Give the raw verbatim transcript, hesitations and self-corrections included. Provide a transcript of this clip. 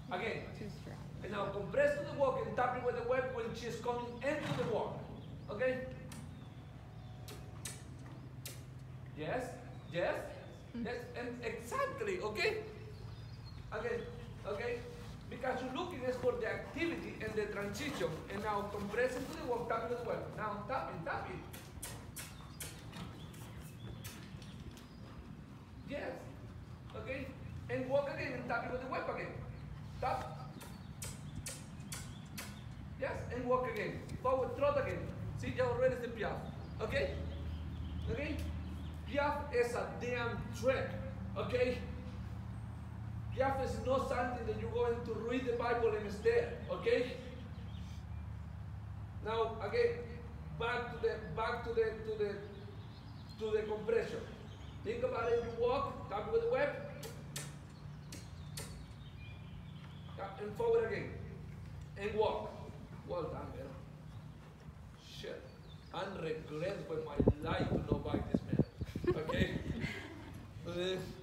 Again. And now compress to the walk and tap it with the web when she's coming into the walk. Okay? Yes? Yes? Yes? And exactly, okay? Again, okay? Because you're looking is for the activity and the transition. And now compress into the walk, tap it with the web. Now tap it, tap it. Yes. Okay? And walk again and tap it with the web again. Tap. Yes, and walk again. Forward, trot again. See, ya already is the Piaf. Okay? Okay? Piaf is a damn trick. Okay? Piaf is not something that you're going to read the Bible instead. Okay? Now, again, back to the back to the to the to the compression. Think about it. You walk, tap with the web, tap and forward again, and walk. Well done, man. Shit. I'm regret with my life to not buy this man. Okay?